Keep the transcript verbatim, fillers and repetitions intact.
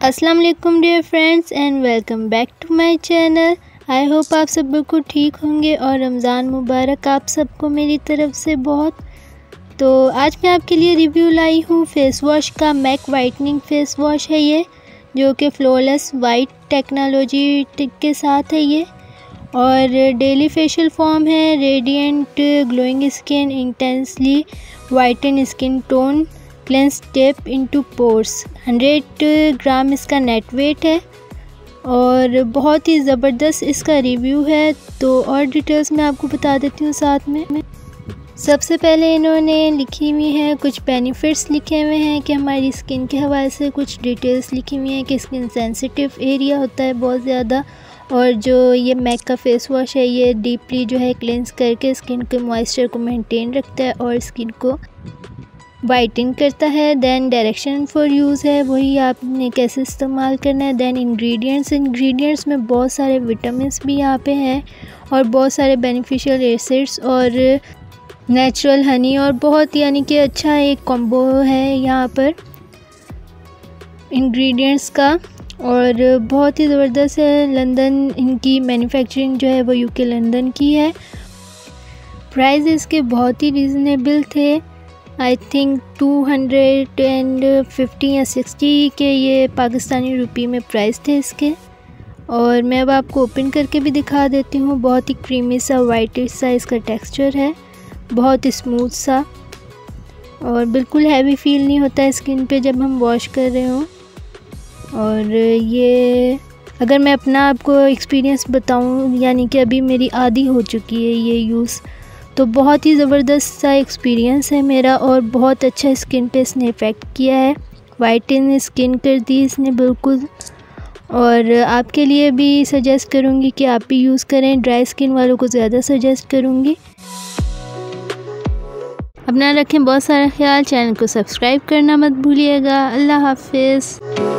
अस्सलाम वालेकुम dear friends and welcome back to my channel. I hope आप सब बिल्कुल ठीक होंगे और रमज़ान मुबारक आप सबको मेरी तरफ से बहुत। तो आज मैं आपके लिए रिव्यू लाई हूँ फेस वॉश का। मैक वाइटनिंग फेस वॉश है ये, जो कि फ्लॉलेस वाइट टेक्नोलॉजी के साथ है ये, और डेली फेशियल फॉर्म है। Radiant glowing skin, intensely whiten skin tone, cleanse deep into pores. Hundred gram इसका नेट वेट है और बहुत ही ज़बरदस्त इसका रिव्यू है। तो और डिटेल्स मैं आपको बता देती हूँ साथ में। सबसे पहले इन्होंने लिखी हुई है कुछ बेनिफिट्स लिखे हुए हैं कि हमारी स्किन के हवाले से कुछ डिटेल्स लिखी हुई हैं कि स्किन सेंसिटिव एरिया होता है बहुत ज़्यादा, और जो ये मैक का फेस वॉश है ये डीपली जो है क्लेंस करके स्किन के मॉइस्चर को मेंटेन रखता है और स्किन को वाइटन करता है। देन डायरेक्शन फॉर यूज़ है, वही आपने कैसे इस्तेमाल करना है। देन इंग्रेडिएंट्स इंग्रेडिएंट्स में बहुत सारे विटामिन्स भी यहाँ पे हैं और बहुत सारे बेनिफिशियल एसिड्स और नेचुरल हनी, और बहुत यानी कि अच्छा एक कॉम्बो है यहाँ पर इंग्रेडिएंट्स का, और बहुत ही ज़बरदस्त है। लंदन इनकी मैन्युफैक्चरिंग जो है वो यूके लंदन की है। प्राइस इसके बहुत ही रीज़नेबल थे, I think two hundred and fifty या सिक्सटी के ये पाकिस्तानी रुपये में प्राइस थे इसके। और मैं अब आपको ओपन करके भी दिखा देती हूँ। बहुत ही क्रीमी सा वाइटिश सा इसका टेक्सचर है, बहुत स्मूथ सा, और बिल्कुल हैवी फील नहीं होता है स्किन पे जब हम वॉश कर रहे हों। और ये अगर मैं अपना आपको एक्सपीरियंस बताऊँ, यानी कि अभी मेरी आदी हो चुकी है ये यूज़, तो बहुत ही ज़बरदस्त सा एक्सपीरियंस है मेरा और बहुत अच्छा स्किन पे इसने इफ़ेक्ट किया है। वाइटन स्किन कर दी इसने बिल्कुल, और आपके लिए भी सजेस्ट करूँगी कि आप भी यूज़ करें। ड्राई स्किन वालों को ज़्यादा सजेस्ट करूँगी। अपना रखें बहुत सारा ख्याल। चैनल को सब्सक्राइब करना मत भूलिएगा। अल्लाह हाफिज़।